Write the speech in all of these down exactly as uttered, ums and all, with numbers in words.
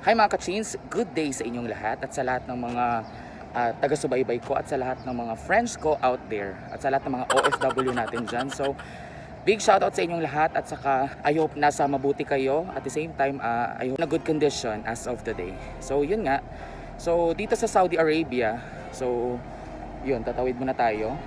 Hi mga ka-Chins, good day sa inyong lahat at sa lahat ng mga uh, taga-subaybay ko at sa lahat ng mga friends ko out there at sa lahat ng mga O F W natin dyan. So, big shoutout sa inyong lahat at saka I hope nasa mabuti kayo at the same time uh, I hope na good condition as of today. So, yun nga. So, dito sa Saudi Arabia, so, yun, tatawid muna tayo.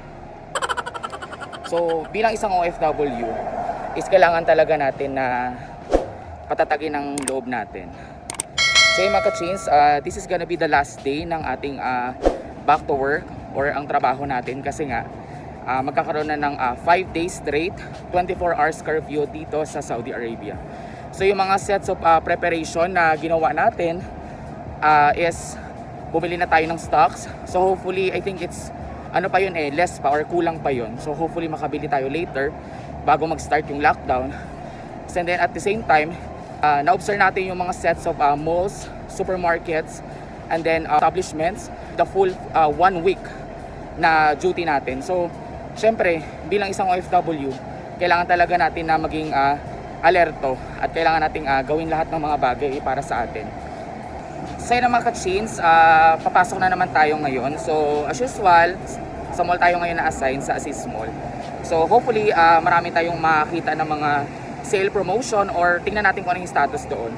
So, bilang isang O F W, is kailangan talaga natin na patatagin ang loob natin. So mga ka-Chins, uh, this is gonna be the last day ng ating uh, back to work or ang trabaho natin kasi nga uh, magkakaroon na ng uh, five days straight, twenty-four hours curfew dito sa Saudi Arabia. So yung mga sets of uh, preparation na ginawa natin uh, is bumili na tayo ng stocks. So hopefully, I think it's ano pa yun eh, less pa or kulang pa yun. So hopefully makabili tayo later bago mag-start yung lockdown. And then at the same time, Uh, na-observe natin yung mga sets of uh, malls, supermarkets, and then uh, establishments, the full uh, one week na duty natin. So, syempre, bilang isang O F W, kailangan talaga natin na maging uh, alerto at kailangan natin uh, gawin lahat ng mga bagay para sa atin. So, yun mga ka-Chins, uh, papasok na naman tayo ngayon. So, as usual, sa mall tayo ngayon na-assign sa Aziz Mall. So, hopefully, uh, marami tayong makita ng mga sale promotion or tingnan natin kung ano yung status doon.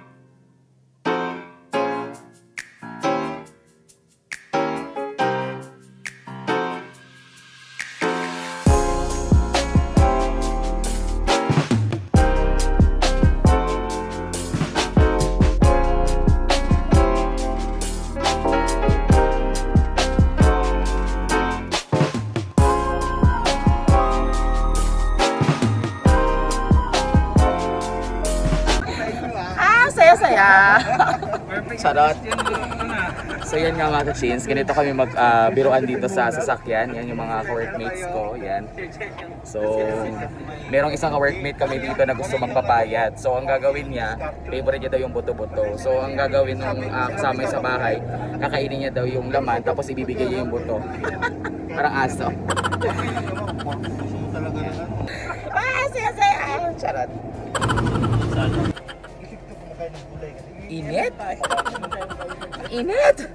Saya. Charot. So yan nga mga ka-Chins, ganito kami mag-biruan uh, dito sa sasakyan. Yan yung mga ka-workmates ko. Yan. So, merong isang ka-workmate kami dito na gusto magpapayat. So, ang gagawin niya, favorite niya daw yung buto-buto. So, ang gagawin ng uh, kasama sa bahay, kakainin niya daw yung laman, tapos ibibigay niya yung buto. Parang aso. Ah, saya-saya. Charot. Init? Init?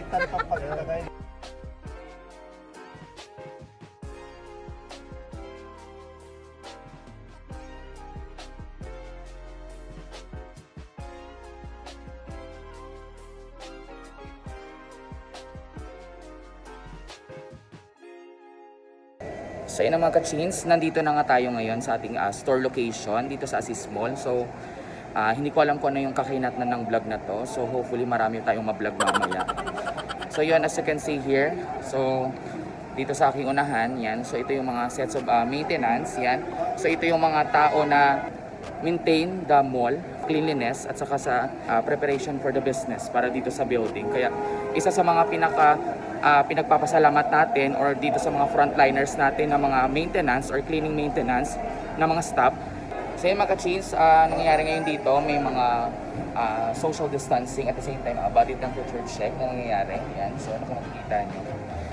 So yun mga ka-Chins, nandito na nga tayo ngayon sa ating uh, store location dito sa Aziz Mall. So Uh, hindi ko alam kung ano yung kakinatnan ng vlog na to. So hopefully marami tayong ma-vlog mamaya. So yun, as you can see here. So dito sa aking unahan, yan. So ito yung mga sets of uh, maintenance, yan. So ito yung mga tao na maintain the mall, cleanliness, at saka sa uh, preparation for the business para dito sa building. Kaya isa sa mga pinaka uh, pinagpapasalamat natin or dito sa mga frontliners natin na mga maintenance or cleaning maintenance na mga staff. So yung mga ka-Chins, uh, nangyayari ngayon dito, may mga uh, social distancing at the same time uh, body temperature check na nangyayari. Yan, so ano kung makikita nyo.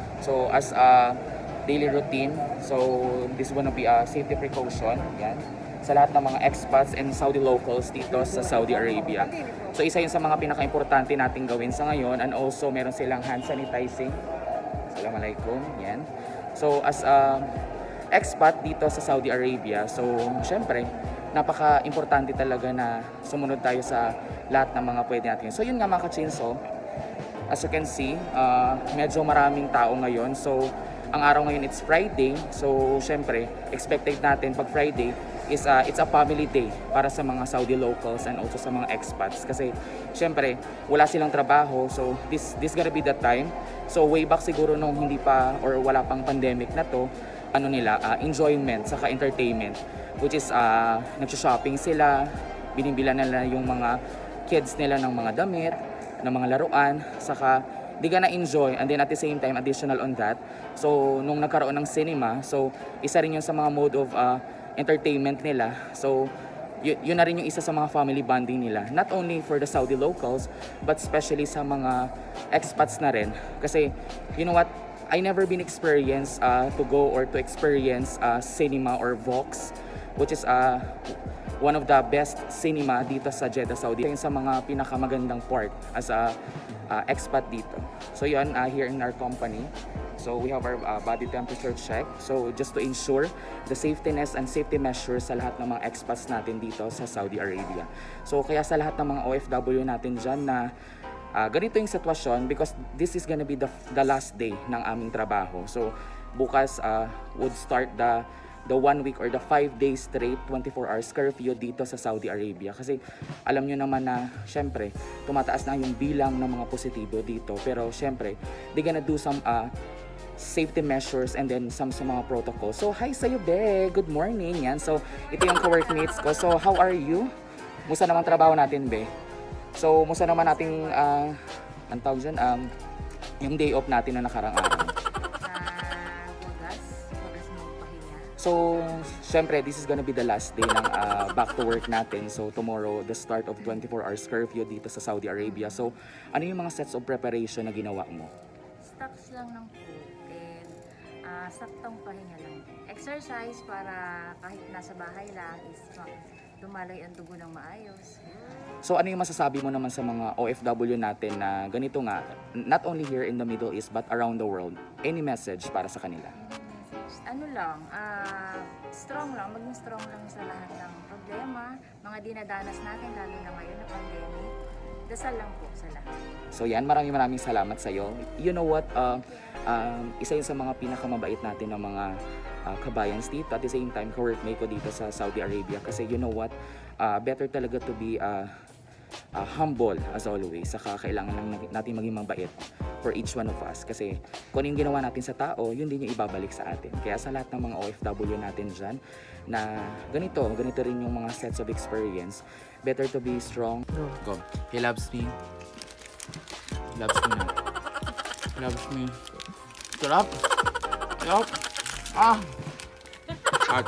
So as a daily routine, so this is gonna be a safety precaution. Yan, sa lahat ng mga expats and Saudi locals dito sa Saudi Arabia. So isa yun sa mga pinaka-importante nating gawin sa ngayon, and also meron silang hand sanitizing. Assalamualaikum. Yan. So as a expat dito sa Saudi Arabia, so syempre napaka-importante talaga na sumunod tayo sa lahat ng mga pwede natin. So yun nga mga ka-Chins, so as you can see, uh, medyo maraming tao ngayon. So ang araw ngayon it's Friday. So syempre expected natin pag Friday is uh, it's a family day para sa mga Saudi locals and also sa mga expats. Kasi syempre wala silang trabaho. So this this gonna be the time. So way back siguro nung hindi pa or wala pang pandemic na to, ano nila, uh, enjoyment saka entertainment, which is uh, nagsha-shopping sila, binibilan nila yung mga kids nila ng mga damit, ng mga laruan, saka di ka na-enjoy, and then at the same time additional on that, so nung nagkaroon ng cinema, so isa rin yun sa mga mode of uh, entertainment nila. So yun, yun na rin yung isa sa mga family bonding nila, not only for the Saudi locals but especially sa mga expats na rin. Kasi you know what, I never been experienced uh, to go or to experience uh, cinema or Vox, which is uh, one of the best cinema dito sa Jeddah, Saudi. Isa sa mga pinakamagandang part as a uh, expat dito. So yun, uh, here in our company, so we have our uh, body temperature check. So just to ensure the safetyness and safety measures sa lahat ng mga expats natin dito sa Saudi Arabia. So kaya sa lahat ng mga O F W natin dyan na uh, ganito yung sitwasyon, because this is gonna be the, the last day ng aming trabaho. So bukas uh, would start the the one week or the five days straight twenty-four hours curfew dito sa Saudi Arabia. Kasi alam nyo naman na syempre tumataas na yung bilang ng mga positibo dito, pero syempre they gonna do some uh, safety measures and then some sa mga protocols. So hi sa'yo be, good morning yan. So ito yung co-workmates ko. So how are you? Musta naman trabaho natin be? So musta naman nating uh, ang tawag dyan, um, yung day off natin na nakarang araw? So, syempre, this is gonna be the last day ng uh, back to work natin. So, tomorrow, the start of twenty-four hours curfew dito sa Saudi Arabia. So, ano yung mga sets of preparation na ginawa mo? Stocks lang ng food and uh, saktong pahinga lang. Exercise para kahit nasa bahay lang is tumalay ang dugo ng maayos. So, ano yung masasabi mo naman sa mga O F W natin na ganito nga, not only here in the Middle East but around the world? Any message para sa kanila? Ano lang, uh, strong lang, maging strong lang sa lahat ng problema, mga dinadanas natin, lalo na ngayon na pandemic. Dasal lang po sa lahat. So yan, maraming maraming salamat sa iyo. You know what, uh, um, isa yun sa mga pinakamabait natin ng mga uh, kabayans dito. At the same time, ka-workmate ko dito sa Saudi Arabia. Kasi you know what, uh, better talaga to be uh, uh, humble as always. Saka kailangan lang natin maging mabait for each one of us. Kasi kung yung ginawa natin sa tao, yun din yung ibabalik sa atin. Kaya sa lahat ng mga O F W natin dyan, na ganito, ganito rin yung mga sets of experience, better to be strong. Go. Go. He loves me. He loves me na. He loves me. Sarap. Sarap. Ah! At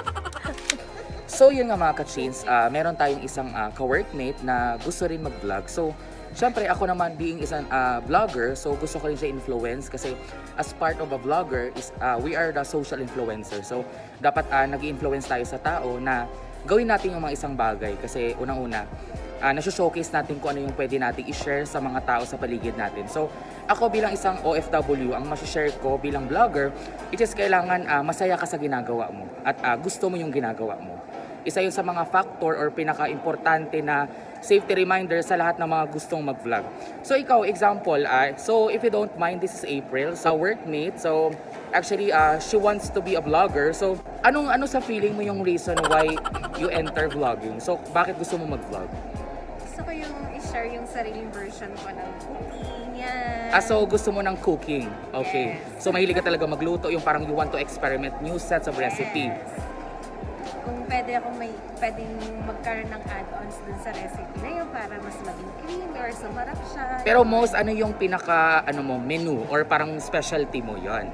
so yun nga mga ka-chains, uh, meron tayong isang uh, ka-workmate na gusto rin mag-vlog. So syempre ako naman being isang uh, vlogger, so gusto ko rin siya influence kasi as part of a vlogger is uh, we are the social influencer. So dapat uh, nag-i-influence tayo sa tao na gawin natin yung mga isang bagay kasi unang-una uh, nasa-showcase natin kung ano yung pwede natin i-share sa mga tao sa paligid natin. So ako bilang isang O F W, ang ma-share ko bilang vlogger, it is kailangan uh, masaya ka sa ginagawa mo at uh, gusto mo yung ginagawa mo. Isa yun sa mga factor or pinaka-importante na safety reminder sa lahat ng mga gustong mag-vlog. So ikaw, example, uh, so if you don't mind, this is April, sa workmate. So actually, uh, she wants to be a vlogger. So anong ano sa feeling mo yung reason why you enter vlogging? So bakit gusto mo mag-vlog? Gusto ko yung i-share yung sariling version ko ng cooking. Yan. Ah, so gusto mo ng cooking. Okay. Yes. So mahilig ka talaga magluto, yung parang you want to experiment new sets of recipe. Yes. Kung pwede akong may pwedeng magkaroon ng add-ons dun sa recipe na yun para mas maging creamy or sumarap siya. Pero most ano yung pinaka ano mo menu or parang specialty mo yon?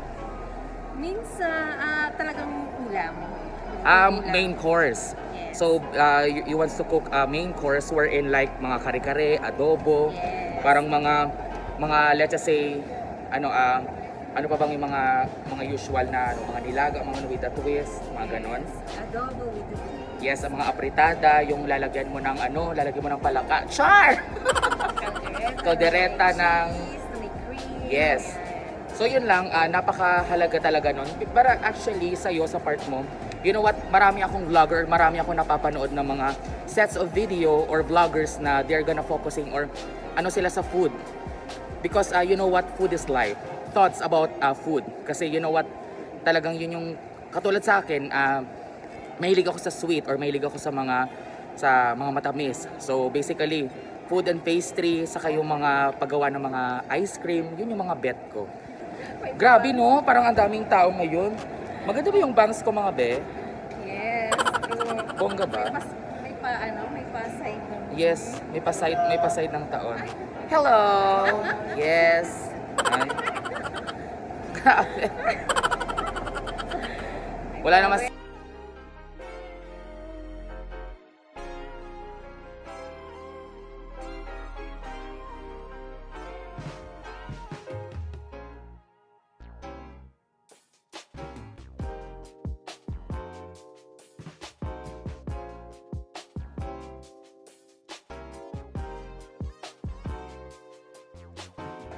Minsan uh, talagang ulam. Um, ulam. main course. Yes. So uh, you, you want to cook a uh, main course wherein like mga kare-kare, adobo, Yes. parang mga mga let's just say ano ah uh, ano pa bang yung mga mga usual na ano, mga nilaga, mga with a twist, mga ganon. Adobo with the Yes, ang mga apritada, yung lalagyan mo ng ano, lalagyan mo ng palaka. Char! caldereta. Caldereta ng may cream. yes. Yan. So yun lang, uh, napakahalaga talaga nun. Pero actually, sa'yo, sa part mo, you know what, marami akong vlogger, marami akong napapanood ng mga sets of video or vloggers na they're gonna focusing or ano sila sa food. Because uh, you know what, food is life. Thoughts about uh, food. Kasi you know what, talagang yun yung, katulad sa akin, uh, mahilig ako sa sweet or mahilig ako sa mga, sa mga matamis. So basically, food and pastry, saka yung mga paggawa ng mga ice cream, yun yung mga bet ko. Grabe no, parang ang daming tao ngayon. Maganda ba yung bangs ko mga be? Yes, true. Bongga ba? May, pas, may pa, ano, may pa-side ng... Yes, may pa-side, may pa-side ng taon. Hello! Yes! Ay. Grabe. Wala naman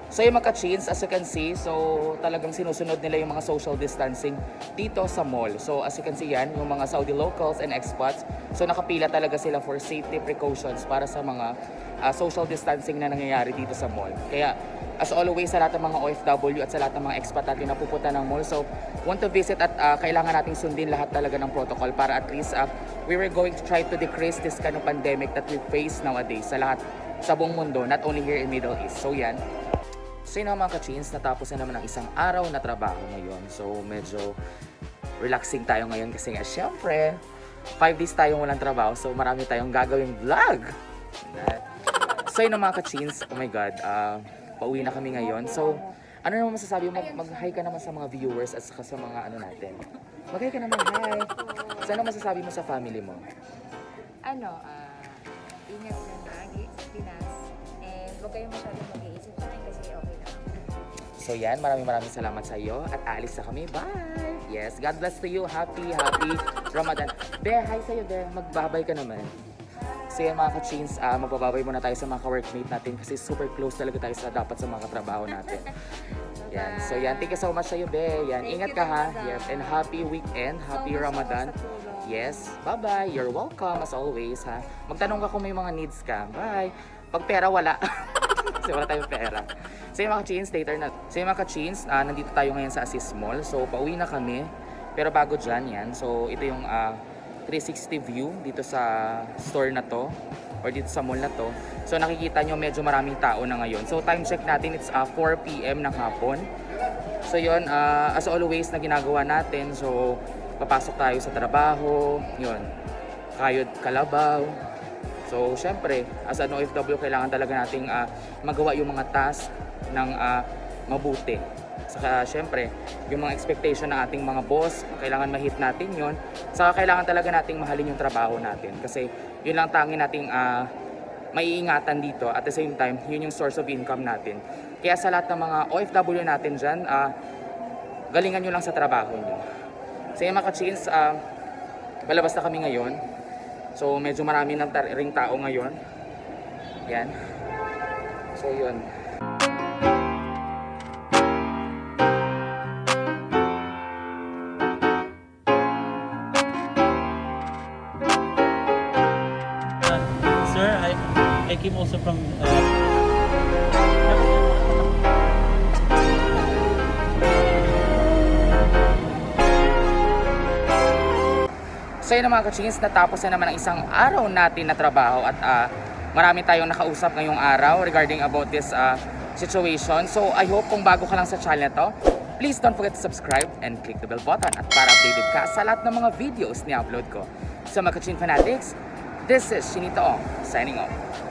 So yung mga ka-chains, as you can see, so talagang sinusunod nila yung mga social distancing dito sa mall. So as you can see yan, yung mga Saudi locals and expats, so nakapila talaga sila for safety precautions para sa mga uh, social distancing na nangyayari dito sa mall. Kaya as always, sa lahat ng mga O F W at sa lahat ng mga expat natin na pupunta ng mall, so want to visit at uh, kailangan nating sundin lahat talaga ng protocol para at least uh, we were going to try to decrease this kind of pandemic that we face nowadays sa lahat, sa buong mundo, not only here in Middle East. So yan. So yun mga ka-chains, natapos na naman ang isang araw na trabaho ngayon. So medyo relaxing tayo ngayon kasi nga syempre five days tayong walang trabaho, so marami tayong gagawing vlog. So yun mga ka-chains, oh my god, uh, pauwi na kami ngayon. So ano naman masasabi mo, mag- mag-hi ka naman sa mga viewers at saka sa mga ano natin. Mag-hi ka naman, hi! So ano masasabi mo sa family mo? Ano, ah, ingat na lagi sa Pinas. And huwag kayong masyadong mag-iisip sa akin kasi okay lang. So yan, maraming maraming salamat sa iyo at aalis na kami. Bye! Yes, God bless to you. Happy, happy Ramadan. Be, hi sa'yo, Be. Magbabay ka naman. So yan mga ka-chains, uh, magbababay muna tayo sa mga ka-workmate natin kasi super close talaga tayo sa dapat sa mga katrabaho natin. Yan. So yan, thank you so much sa'yo, Be. Yan, ingat ka ha. Yes, and happy weekend. Happy Ramadan. Yes, bye-bye. You're welcome as always ha. Magtanong ka kung may mga needs ka. Bye. Pag pera, wala. Kasi wala tayong pera. So yung mga ka-chains, later na. So yung mga ka-chains, uh, nandito tayo ngayon sa Aziz Mall. So pauwi na kami. Pero bago dyan yan, so ito yung uh, three sixty view dito sa store na to. Or dito sa mall na to. So nakikita nyo medyo maraming tao na ngayon. So time check natin, it's uh, four p m ng hapon. So yun, uh, as always na ginagawa natin. So papasok tayo sa trabaho. Yun, kayod kalabaw. So, syempre, as an O F W, kailangan talaga nating uh, magawa yung mga task ng uh, mabuti. Saka, syempre, yung mga expectation ng ating mga boss, kailangan ma-hit natin yon. Saka, kailangan talaga nating mahalin yung trabaho natin. Kasi, yun lang tanging nating uh, maiingatan dito. At the same time, yun yung source of income natin. Kaya sa lahat ng mga O F W natin dyan, uh, galingan nyo lang sa trabaho nyo. So, yung mga ka-chains, uh, palabas na kami ngayon. So medyo marami ng ring tao ngayon. Yan. So yun. Uh, sir, I I came also from uh, So yun mga ka-chains, natapos na naman ang isang araw natin na trabaho at uh, marami tayong nakausap ngayong araw regarding about this uh, situation. So I hope kung bago ka lang sa channel na to, please don't forget to subscribe and click the bell button at para updated ka sa lahat ng mga videos ni upload ko. So mga ka-chain fanatics, this is Shinito Ong, signing off.